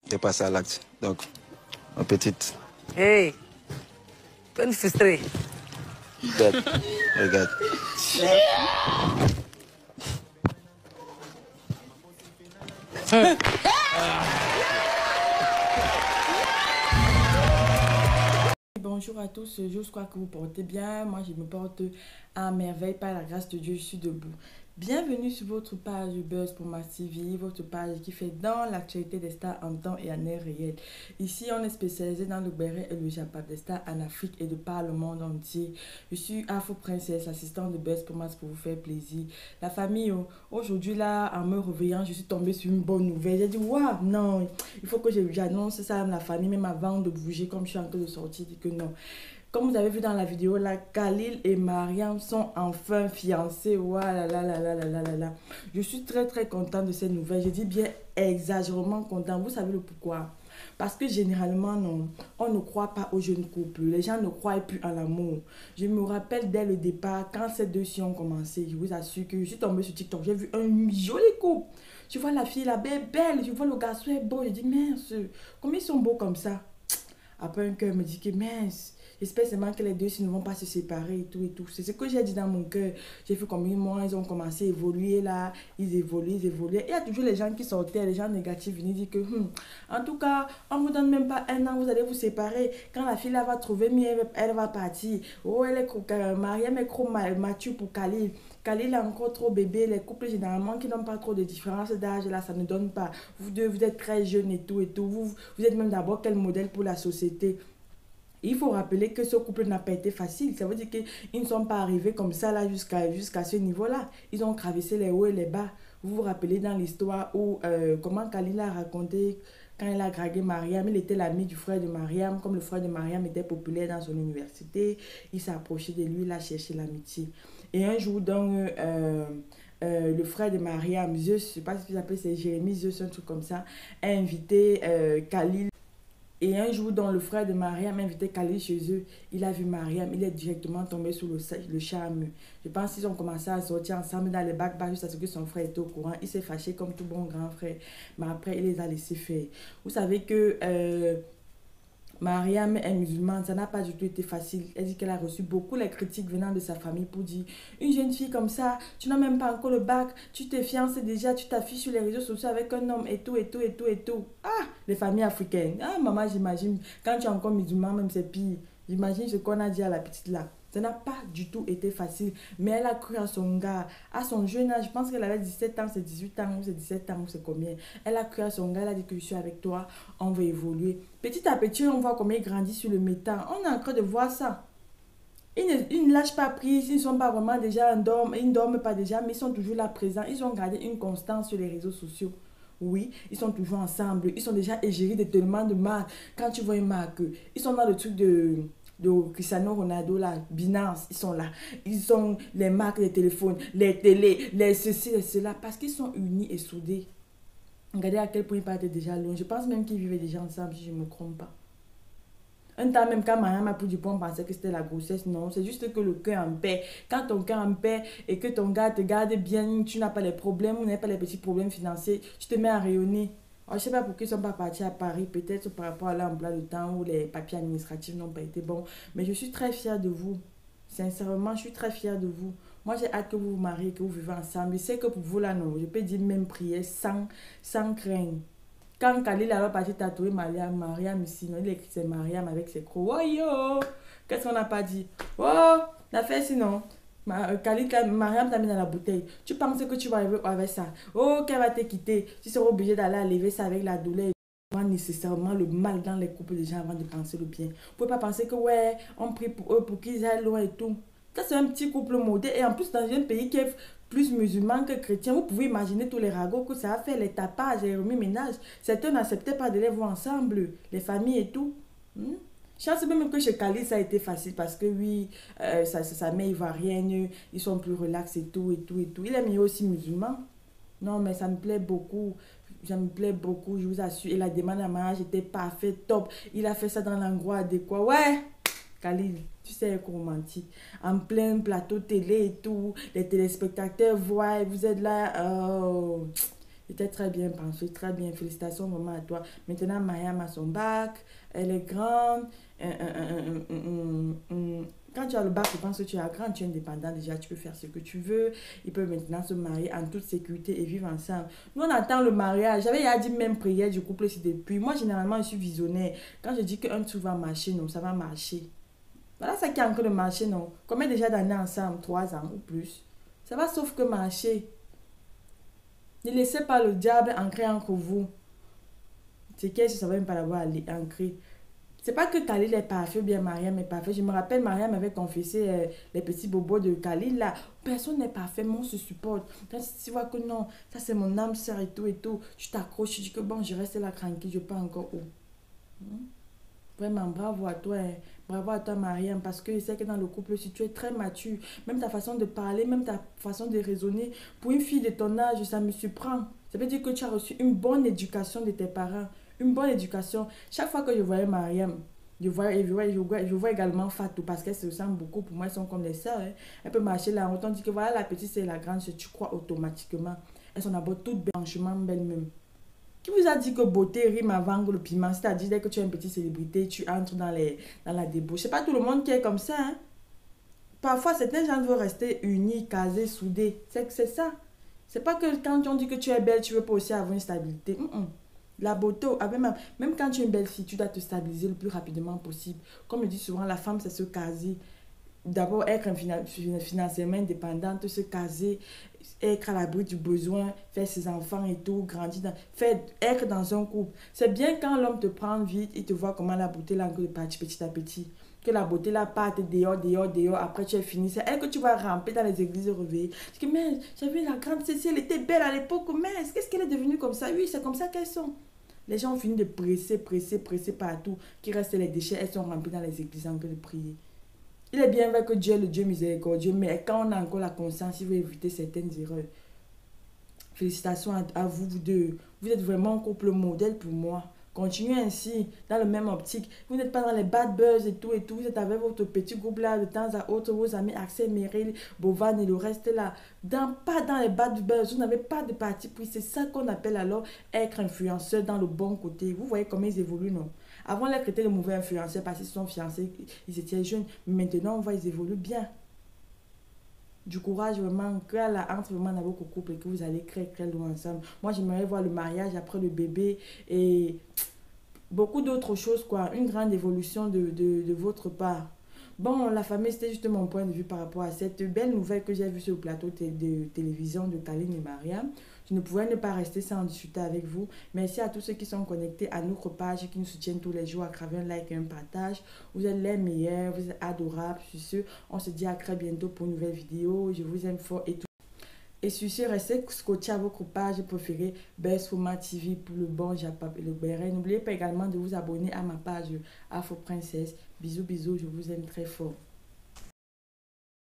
t'es passé à l'acte. Donc, ma petite. Hey, peine frustrée. Regarde, regarde. Bonjour à tous, je crois que vous portez bien. Moi, je me porte à merveille par la grâce de Dieu, je suis debout. Bienvenue sur votre page Buzz pour ma TV, votre page qui fait dans l'actualité des stars en temps et en air réel. Ici, on est spécialisé dans le béret et le japap des stars en Afrique et de par le monde entier. Je suis Afro Princesse, assistante de Buzz pour vous faire plaisir. La famille, aujourd'hui là, en me réveillant, je suis tombée sur une bonne nouvelle. J'ai dit, waouh, non, il faut que j'annonce ça à la famille, même avant de bouger, comme je suis en train de sortir, dit que non. Comme vous avez vu dans la vidéo, là, Khalil et Mariam sont enfin fiancés. Voilà, là, là, là, là, là, là, là. Je suis très, très contente de cette nouvelle. Je dis bien exagérément content. Vous savez le pourquoi? Parce que généralement, non, on ne croit pas aux jeunes couples. Les gens ne croient plus en l'amour. Je me rappelle dès le départ, quand ces deux filles ont commencé, je vous assure que je suis tombée sur TikTok. J'ai vu un joli couple. Je vois la fille, la belle. Je vois le garçon est beau. Je dis, mince, comment ils sont beaux comme ça? Après, un cœur me dit que mince. J'espère seulement que les deux ne vont pas se séparer et tout et tout. C'est ce que j'ai dit dans mon cœur. J'ai fait combien de mois, ils ont commencé à évoluer là. Ils évoluent. Il y a toujours les gens qui sortaient, les gens négatifs, venaient dire que, en tout cas, on ne vous donne même pas un an, vous allez vous séparer. Quand la fille là va trouver mieux, elle va partir. Oh, elle est Mariam est trop mature pour Khalil. Khalil est encore trop bébé. Les couples généralement qui n'ont pas trop de différence d'âge là, ça ne donne pas. Vous deux, vous êtes très jeunes et tout et tout. Vous êtes même d'abord quel modèle pour la société. Il faut rappeler que ce couple n'a pas été facile. Ça veut dire qu'ils ne sont pas arrivés comme ça là jusqu'à ce niveau-là. Ils ont traversé les hauts et les bas. Vous vous rappelez dans l'histoire où comment Khalil a raconté quand il a dragué Mariam, il était l'ami du frère de Mariam. Comme le frère de Mariam était populaire dans son université, il s'est approché de lui, il a cherché l'amitié. Et un jour, donc, le frère de Mariam, Zeus, je ne sais pas si vous appelez, c'est Jérémie Zeus, un truc comme ça, a invité Khalil. Et un jour, dans le frère de Mariam invité Khalil chez eux, il a vu Mariam, il est directement tombé sous le charme. Je pense qu'ils ont commencé à sortir ensemble dans les bacs bas jusqu'à ce que son frère était au courant. Il s'est fâché comme tout bon grand frère, mais après, il les a laissés faire. Vous savez que Mariam est musulmane, ça n'a pas du tout été facile. Elle dit qu'elle a reçu beaucoup les critiques venant de sa famille pour dire une jeune fille comme ça, tu n'as même pas encore le bac, tu te fiances déjà, tu t'affiches sur les réseaux sociaux avec un homme et tout, et tout, et tout, et tout. Ah, les familles africaines. Ah, maman, j'imagine, quand tu es encore musulman, même c'est pire. J'imagine ce qu'on a dit à la petite là. Ça n'a pas du tout été facile. Mais elle a cru à son gars, à son jeune âge. Je pense qu'elle avait 17 ans, c'est 18 ans, ou c'est 17 ans, ou c'est combien. Elle a cru à son gars, elle a dit que je suis avec toi, on va évoluer. Petit à petit, on voit comment il grandit sur le métal. On est en train de voir ça. Ils ne lâchent pas prise, ils ne sont pas vraiment déjà endormis, ils ne dorment pas déjà, mais ils sont toujours là présents. Ils ont gardé une constance sur les réseaux sociaux. Oui, ils sont toujours ensemble. Ils sont déjà égéris de tellement de marques. Quand tu vois une marque, ils sont dans le truc de Cristiano Ronaldo, là, Binance, ils sont là. Ils ont les marques, les téléphones, les télés, les ceci, les cela, parce qu'ils sont unis et soudés. Regardez à quel point ils partent déjà loin. Je pense même qu'ils vivaient déjà ensemble, si je ne me trompe pas. Un temps même quand Mariam a pris du poids, on pensait que c'était la grossesse. Non, c'est juste que le cœur en paix. Quand ton cœur en paix et que ton gars te garde bien, tu n'as pas les problèmes, vous n'avez pas les petits problèmes financiers, tu te mets à rayonner. Alors, je ne sais pas pourquoi ils ne sont pas partis à Paris, peut-être par rapport à l'emploi de temps où les papiers administratifs n'ont pas été bons. Mais je suis très fière de vous. Sincèrement, je suis très fière de vous. Moi, j'ai hâte que vous vous mariez, que vous vivez ensemble. Je sais que pour vous, là, non, je peux dire même prier sans craindre. Quand Khalil a parti tatouer Mariam ici, non, il écrit c'est Mariam avec ses crocs. Oh yo! Qu'est-ce qu'on n'a pas dit? Oh! La fait sinon. Khalil, Mariam t'a mis dans la bouteille. Tu penses que tu vas arriver avec ça? Oh, qu'elle va te quitter. Tu seras obligé d'aller lever ça avec la douleur. Pas nécessairement le mal dans les couples des gens avant de penser le bien. Vous ne pouvez pas penser que ouais, on prie pour eux pour qu'ils aillent loin et tout. Ça, c'est un petit couple modèle. Et en plus, dans un pays qui est plus musulman que chrétien, vous pouvez imaginer tous les ragots que ça a fait, les tapages, les remis-ménages. Certains n'acceptaient pas de les voir ensemble, les familles et tout. Je pense même que chez Khalid, ça a été facile parce que oui, sa mère ivoirienne, ils sont plus relax et tout, et tout, et tout. Il est mieux aussi musulman. Non, mais ça me plaît beaucoup. Ça me plaît beaucoup, je vous assure. Et la demande à mariage était parfaite, top. Il a fait ça dans l'endroit adéquat. Ouais! Khalil, tu sais, romantique. En plein plateau télé et tout. Les téléspectateurs voient, vous êtes là. Oh. C'était très bien pensé, très bien. Félicitations vraiment à toi. Maintenant, Mariam a son bac, elle est grande. Quand tu as le bac, je pense que tu es grand, tu es indépendant déjà, tu peux faire ce que tu veux. Ils peuvent maintenant se marier en toute sécurité et vivre ensemble. Nous, on attend le mariage. J'avais déjà dit même prière du couple aussi depuis. Moi, généralement, je suis visionnaire. Quand je dis qu'un truc va marcher, non, ça va marcher. Voilà, ça qui est encore de marcher, non. Combien déjà d'années ensemble? 3 ans ou plus. Ça va sauf que marcher. Ne laissez pas le diable ancrer entre vous. C'est qu'elle ne savait même pas l'avoir ancré. C'est pas que Khalil est parfait ou bien Mariam est parfait. Je me rappelle, Mariam avait confessé les petits bobos de Khalil là. Personne n'est parfait, mais on se supporte. Quand tu vois que non, ça c'est mon âme sœur et tout, tu t'accroches, tu dis que bon, je reste là tranquille, je pars encore où. Vraiment, bravo à toi, hein. Bravo à toi, Mariam, parce que je sais que dans le couple, si tu es très mature, même ta façon de parler, même ta façon de raisonner, pour une fille de ton âge, ça me surprend. Ça veut dire que tu as reçu une bonne éducation de tes parents, une bonne éducation. Chaque fois que je voyais Mariam, je vois également Fatou, parce qu'elles se ressemblent beaucoup, pour moi, elles sont comme les sœurs. Hein. Elle peut marcher là, on dit que voilà, la petite, c'est la grande, tu crois automatiquement. Elles sont d'abord toutes blanchement belles même. Qui vous a dit que beauté rime avant le piment? C'est-à-dire, dès que tu es une petite célébrité, tu entres dans la débauche. C'est pas tout le monde qui est comme ça. Hein? Parfois, certains gens veulent rester unis, casés, soudés. C'est ça. C'est pas que quand on dit que tu es belle, tu veux pas aussi avoir une stabilité. La beauté, même quand tu es une belle fille, tu dois te stabiliser le plus rapidement possible. Comme je dis souvent, la femme, c'est se caser. D'abord, être financièrement indépendante, se caser, être à l'abri du besoin, faire ses enfants et tout, grandir, être dans un couple. C'est bien quand l'homme te prend vite, il te voit comment la beauté là, petit à petit. Que la beauté là parte dehors, après tu es fini. C'est elle que tu vas ramper dans les églises réveillées. Parce que, mais j'ai vu la grande Cécile, elle était belle à l'époque, mais qu'est-ce qu'elle est devenue comme ça? Oui, c'est comme ça qu'elles sont. Les gens ont fini de presser partout, qui restent les déchets, elles sont remplies dans les églises en train de prier. Il est bien vrai que Dieu est le Dieu miséricordieux, mais quand on a encore la conscience, il veut éviter certaines erreurs. Félicitations à vous, vous deux. Vous êtes vraiment un couple modèle pour moi. Continuez ainsi, dans le même optique. Vous n'êtes pas dans les bad buzz et tout. Vous êtes avec votre petit groupe là, de temps à autre, vos amis Axel, Meryl, Bovan et le reste là. Pas dans les bad buzz, vous n'avez pas de parti pris. C'est ça qu'on appelle alors être influenceur dans le bon côté. Vous voyez comment ils évoluent, non? Avant, les étaient de mauvais influenceurs parce qu'ils sont fiancés, ils étaient jeunes. Mais maintenant, on voit qu'ils évoluent bien. Du courage vraiment, que la entre vraiment dans votre couple et que vous allez très loin ensemble. Moi, j'aimerais voir le mariage après le bébé et beaucoup d'autres choses, quoi. Une grande évolution de votre part. Bon, la famille, c'était juste mon point de vue par rapport à cette belle nouvelle que j'ai vue sur le plateau de télévision de Khalil et Mariam. Je ne pouvais ne pas rester sans en discuter avec vous. Merci à tous ceux qui sont connectés à notre page et qui nous soutiennent tous les jours à travers un like et un partage. Vous êtes les meilleurs, vous êtes adorables. Sur ce, on se dit à très bientôt pour une nouvelle vidéo. Je vous aime fort et tout. Et sur ce, restez scotché à votre page préférée, Best Format TV pour le bon Japap et le béret. N'oubliez pas également de vous abonner à ma page Afro Princesse. Bisous, bisous, je vous aime très fort.